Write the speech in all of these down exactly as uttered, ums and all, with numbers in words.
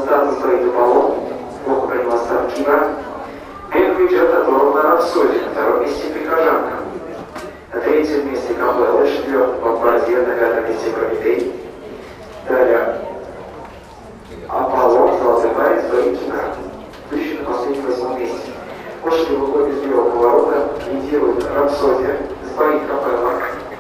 статус стоит Аполлон, плохо приняла старт Кира. Первый идет оторвана Рапсодия, на втором месте Прихожанка. На третьем месте Капелла, четвертом Бомбардир, на пятом месте Прометей. Далее Аполлон, золотой парень, стоит Кира. Идущий на последнем восьмом месте. Лошади выходит из левого поворота, лидирует Рапсодия, сбоит Капелла.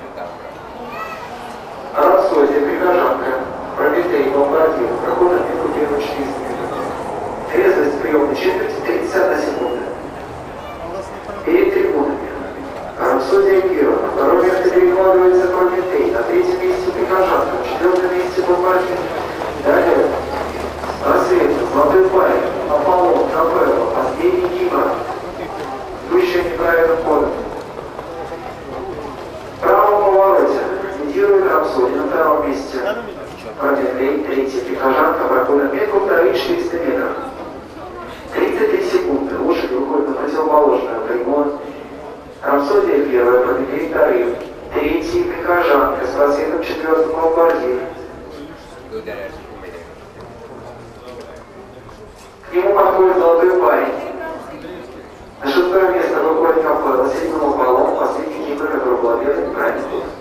Рапсодия, Прихожанка, Прометей, Бомбардир, проход от пику первых четыреста минут. Трезвость приемной четверти тридцать одна секунда. Перед трибунами. Рапсодия Кира, на втором месте перекладывается Прометей, на третьем месте Прихожанка, на четвертом месте Бомбардир. Далее рассветно, золотой парень, Аполлон, Капелла, последний Кира. Идущая неправильным ходом. В правом повороте лидирует Рапсодия, на втором месте Прометей, третий Прихожанка, проход отметку вторые четыреста метров. тридцать три секунды. Лошади выходят на противоположную прямую. Рапсодия первая, Прометей вторым. Третий Прихожанка, с просветом четвертым Бомбардир. К нему подходит золотой парень. На шестое место выходит Капелла, седьмым Аполлон, последний Кипр, который был объявлен неправильно.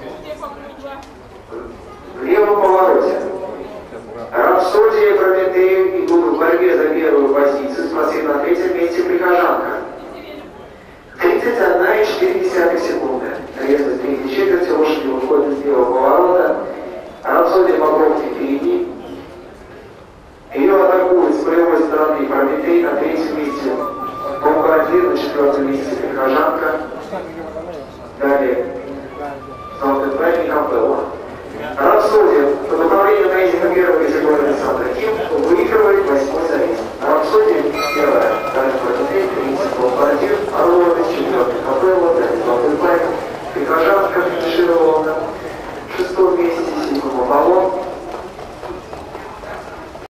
В левом повороте Рапсодия и Прометей идут в борьбе за первую позицию, спасибо на третьем месте Прихожанка. тридцать одна и четыре десятых секунды. Резвость третьей четверти, лошади выходят из левого поворота. Рапсодия по бровке впереди. Ее атакует с боевой стороны Прометей, на третьем месте Бомбардир, на четвертом месте Прихожанка.